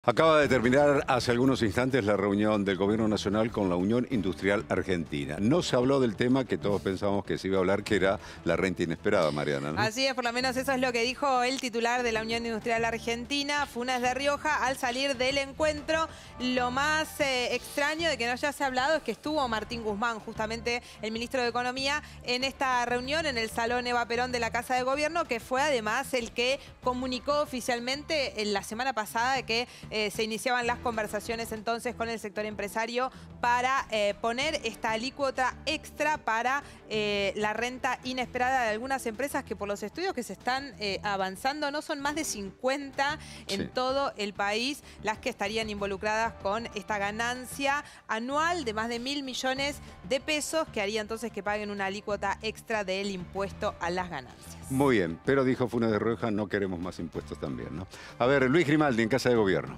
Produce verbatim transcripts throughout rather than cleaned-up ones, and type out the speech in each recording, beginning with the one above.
Acaba de terminar hace algunos instantes la reunión del Gobierno Nacional con la Unión Industrial Argentina. No se habló del tema que todos pensábamos que se iba a hablar, que era la renta inesperada, Mariana, ¿no? Así es, por lo menos eso es lo que dijo el titular de la Unión Industrial Argentina, Funes de Rioja, al salir del encuentro. Lo más eh, extraño de que no haya se hablado es que estuvo Martín Guzmán, justamente el ministro de Economía, en esta reunión en el Salón Eva Perón de la Casa de Gobierno, que fue además el que comunicó oficialmente en la semana pasada de que eh, se iniciaban las conversaciones entonces con el sector empresario para eh, poner esta alícuota extra para eh, la renta inesperada de algunas empresas que por los estudios que se están eh, avanzando no son más de cincuenta en Sí. todo el país las que estarían involucradas con esta ganancia anual de más de mil millones de pesos que haría entonces que paguen una alícuota extra del impuesto a las ganancias. Muy bien, pero dijo Funes de Rioja, no queremos más impuestos también, ¿no? A ver, Luis Grimaldi, en Casa de Gobierno.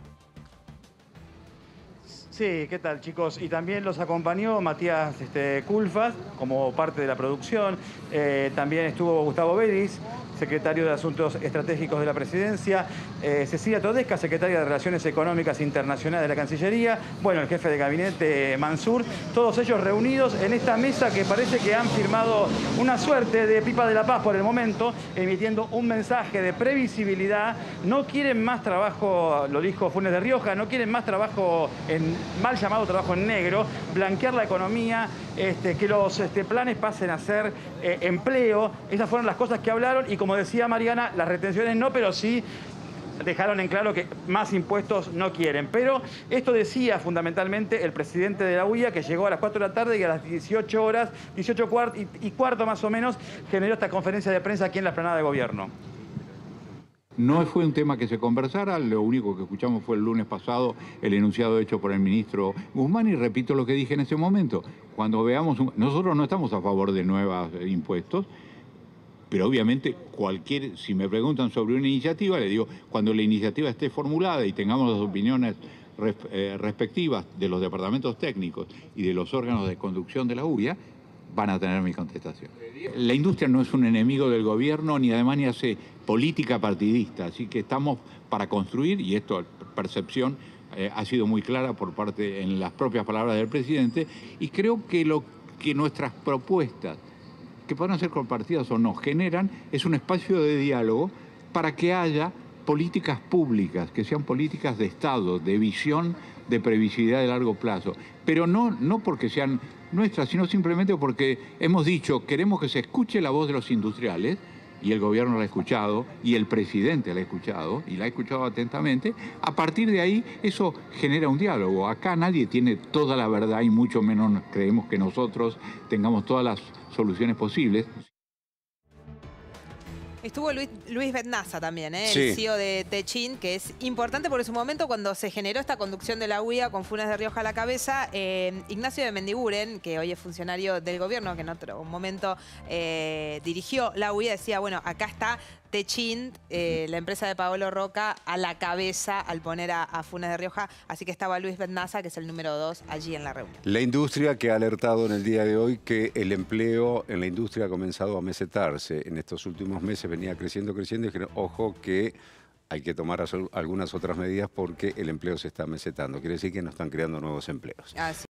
Sí, ¿qué tal, chicos? Y también los acompañó Matías este, Culfas, como parte de la producción. Eh, también estuvo Gustavo Bedis, secretario de Asuntos Estratégicos de la Presidencia. Eh, Cecilia Todesca, secretaria de Relaciones Económicas Internacionales de la Cancillería. Bueno, el jefe de gabinete Mansur. Todos ellos reunidos en esta mesa que parece que han firmado una suerte de pipa de la paz por el momento, emitiendo un mensaje de previsibilidad. No quieren más trabajo, lo dijo Funes de Rioja, no quieren más trabajo en mal llamado trabajo en negro, blanquear la economía, este, que los este, planes pasen a ser eh, empleo. Esas fueron las cosas que hablaron y, como decía Mariana, las retenciones no, pero sí dejaron en claro que más impuestos no quieren. Pero esto decía fundamentalmente el presidente de la U I A, que llegó a las cuatro de la tarde y a las dieciocho horas, dieciocho cuart y, y cuarto más o menos, generó esta conferencia de prensa aquí en la explanada de Gobierno. No fue un tema que se conversara, lo único que escuchamos fue el lunes pasado el enunciado hecho por el ministro Guzmán y repito lo que dije en ese momento. Cuando veamos, un... nosotros no estamos a favor de nuevos impuestos, pero obviamente cualquier, si me preguntan sobre una iniciativa, le digo, cuando la iniciativa esté formulada y tengamos las opiniones res, eh, respectivas de los departamentos técnicos y de los órganos de conducción de la U I A, van a tener mi contestación. La industria no es un enemigo del gobierno, ni además ni hace política partidista, así que estamos para construir, y esto, percepción, eh, ha sido muy clara por parte, en las propias palabras del presidente, y creo que lo que nuestras propuestas, que podrán ser compartidas o no, generan, es un espacio de diálogo para que haya políticas públicas, que sean políticas de Estado, de visión, de previsibilidad de largo plazo, pero no, no porque sean nuestras, sino simplemente porque hemos dicho, queremos que se escuche la voz de los industriales, y el gobierno la ha escuchado, y el presidente la ha escuchado, y la ha escuchado atentamente. A partir de ahí, eso genera un diálogo. Acá nadie tiene toda la verdad, y mucho menos creemos que nosotros tengamos todas las soluciones posibles. Estuvo Luis, Luis Bednaza también, ¿eh? Sí. El C E O de Techint, que es importante porque en su momento cuando se generó esta conducción de la U I A con Funes de Rioja a la cabeza, eh, Ignacio de Mendiguren, que hoy es funcionario del gobierno, que en otro momento eh, dirigió la U I A, decía, bueno, acá está Techint, eh, la empresa de Paolo Roca, a la cabeza al poner a, a Funes de Rioja, así que estaba Luis Bednaza, que es el número dos, allí en la reunión. La industria que ha alertado en el día de hoy que el empleo en la industria ha comenzado a mesetarse. En estos últimos meses venía creciendo, creciendo y dijeron, ojo que hay que tomar algunas otras medidas porque el empleo se está mesetando. Quiere decir que no están creando nuevos empleos. Así.